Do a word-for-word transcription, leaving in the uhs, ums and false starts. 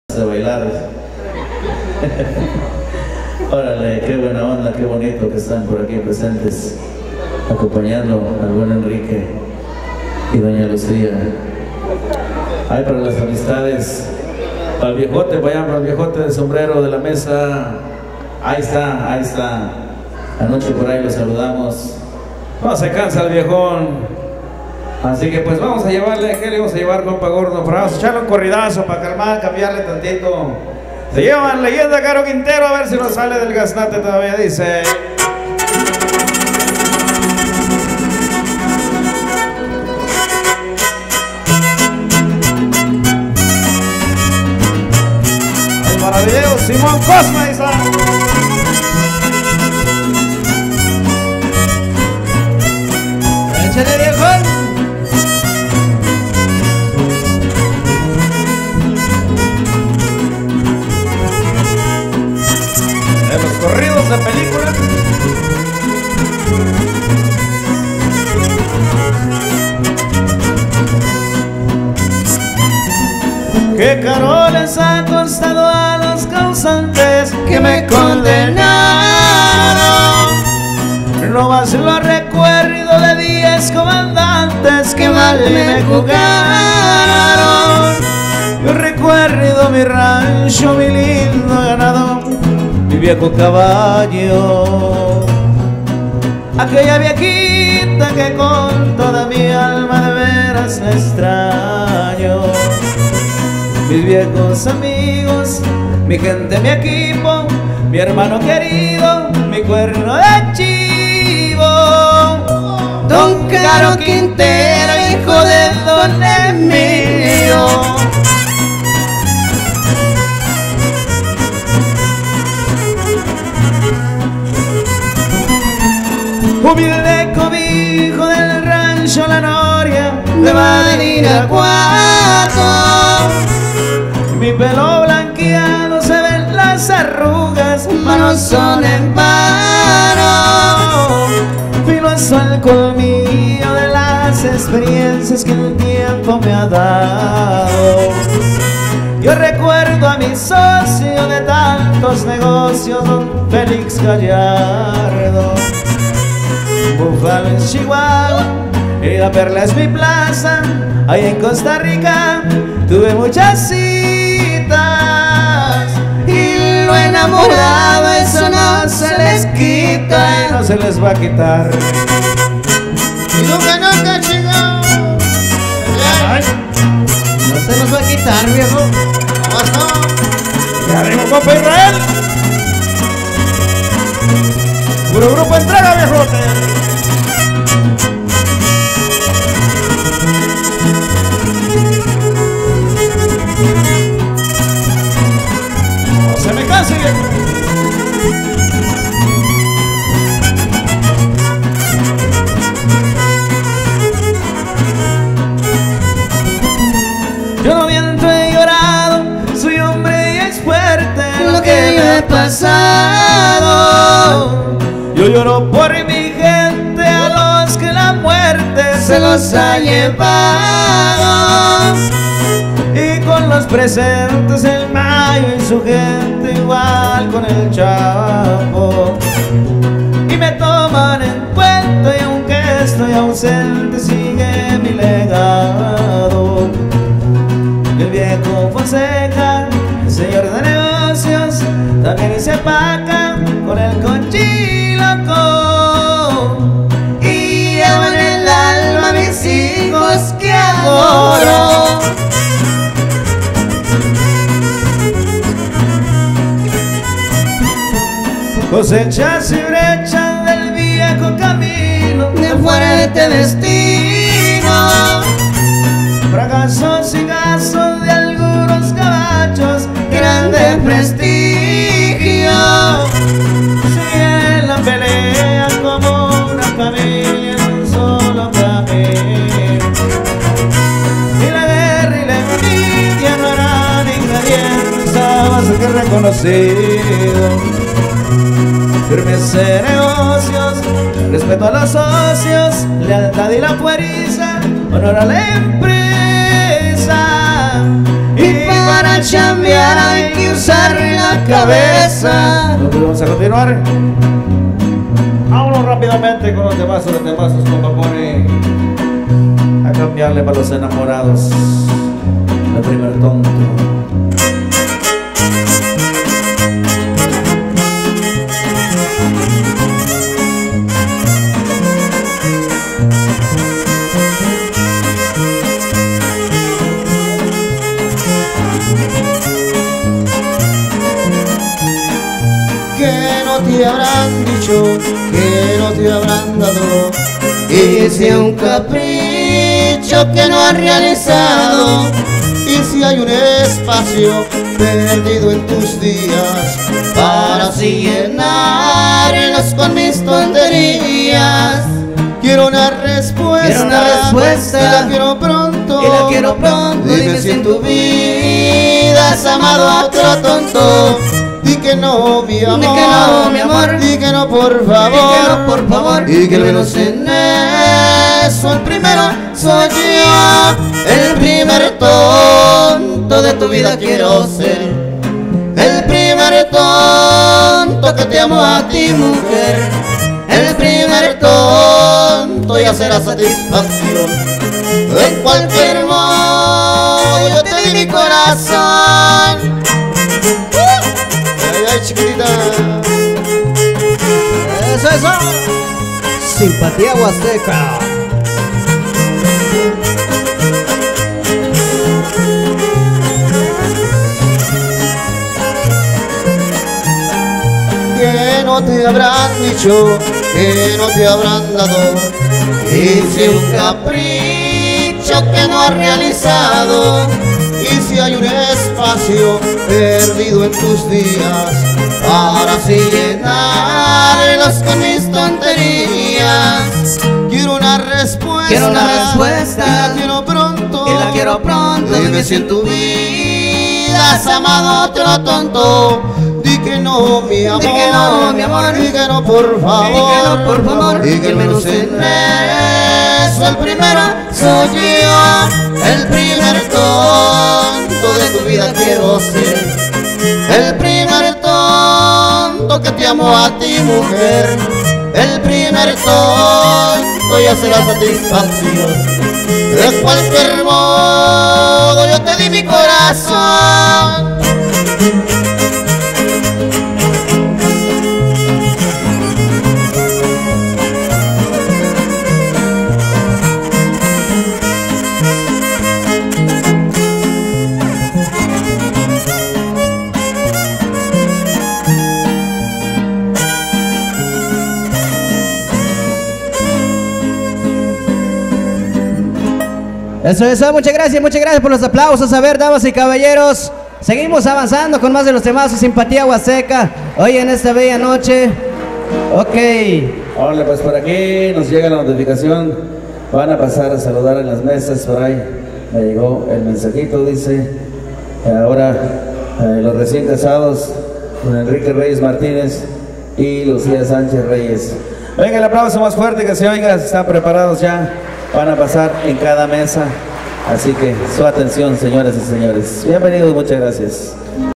de bailar. Órale, qué buena onda, qué bonito que están por aquí presentes, acompañando al buen Enrique y doña Lucía. Ahí para las amistades, para el viejote, vayan para el viejote de sombrero de la mesa. Ahí está, ahí está. Anoche por ahí lo saludamos. No se cansa el viejón. Así que pues vamos a llevarle, ¿qué le vamos a llevar, compa gordo? Pero vamos a echarle un corridazo para calmar, cambiarle tantito. Se llevan Leyenda Caro Quintero, a ver si nos sale del gaznate todavía, dice. El maravilloso Simón Cosma, dice. Échale, viejón. Corridos de película. Qué caro les ha costado a los causantes que me condenaron. No más lo recuerdo de diez comandantes que mal me jugaron. Yo recuerdo mi rancho, mi lindo ganado, mi viejo caballo, aquella viejita que con toda mi alma de veras la extraño. Mis viejos amigos, mi gente, mi equipo, mi hermano querido, mi cuerno de chivo, Don Caro Quintero, hijo de Don Emilio. Humilde cobijo del rancho La Noria de Badiraguato, mi pelo blanqueado se ven las arrugas, manos son en vano. Filoso el colmillo de las experiencias que el tiempo me ha dado. Yo recuerdo a mi socio de tantos negocios, Don Félix Gallardo. Búfalo en Chihuahua y La Perla es mi plaza. Ahí en Costa Rica tuve muchas citas y lo enamorado eso no se les quita y no se les va a quitar. Y nunca, nunca, chico, no se nos va a quitar, viejo. No, ya digo, compa Israel. Puro grupo entrega, viejote. No se me canse, viejo. Yo no miento, he llorado, soy hombre y es fuerte lo que me ha pasado. Yo lloro por mi gente, a los que la muerte se los ha llevado. Y con los presentes el Mayo y su gente, igual con el Chapo. Y me toman en cuenta y aunque estoy ausente sigue mi legado. El viejo Fonseca, el señor de negocios, también hice paca con el Conchiloco. Y llevo en el alma a mis hijos que adoro. Cosechas y brechas del viejo camino de fuerte destino, fracasos y gastos de algunos cabachos, grande prestigio. Siguen la pelea como una familia en un solo camino. Y la guerra y la envidia no eran ingredientes más que reconocido. Firmes en negocios, respeto a los socios, lealtad y la fuerza, honor a la empresa. Y para chambear cabeza. Nos vamos a continuar. Vámonos rápidamente con los temazos, los temazos, como pone a cambiarle para los enamorados. El primer tonto. Que no te habrán dicho, que no te habrán dado, y si es un capricho que no has realizado, y si hay un espacio perdido en tus días para así llenarlos con mis tonterías. Quiero una respuesta, quiero una respuesta, y la quiero pronto, y la quiero pronto. Dime, Dime si en tu vida has amado a otro tonto. Di que no, mi amor, di que no, mi amor, di que no, por favor, di que no, por favor, y que al menos en eso el primero soy yo. El primer tonto de tu vida quiero ser, el primer tonto que te amo a ti, mujer, el primer tonto ya será satisfacción. En cualquier modo yo te di mi corazón. Ay, ay, chiquitita. Eso, eso. Simpatía Huasteca. Que no te habrán dicho, que no te habrán dado, y si un capricho que no has realizado, y si hay un espacio perdido en tus días para así llenarlos con mis tonterías. Quiero una respuesta, quiero una respuesta, y la quiero pronto, y la quiero pronto. Dime si en tu vida has amado a otro tonto. Di que no, mi amor, di que no, mi amor, di que no, por favor, di que no, por favor, y que al menos en eso el primero soy yo. El primer tonto de tu vida quiero ser, el primer tonto que te amo a ti, mujer, el primer tonto ya será satisfacción. De cualquier modo yo te di mi corazón. Eso, eso, muchas gracias, muchas gracias por los aplausos. A ver, damas y caballeros, seguimos avanzando con más de los temas de Simpatía Huasteca hoy en esta bella noche. Ok. Hola, pues por aquí nos llega la notificación. Van a pasar a saludar en las mesas. Por ahí me llegó el mensajito, dice ahora eh, los recién casados, don Enrique Reyes Martínez y Lucía Sánchez Reyes. Venga, el aplauso más fuerte que se oiga. Están preparados ya. Van a pasar en cada mesa, así que su atención, señoras y señores. Bienvenidos, muchas gracias.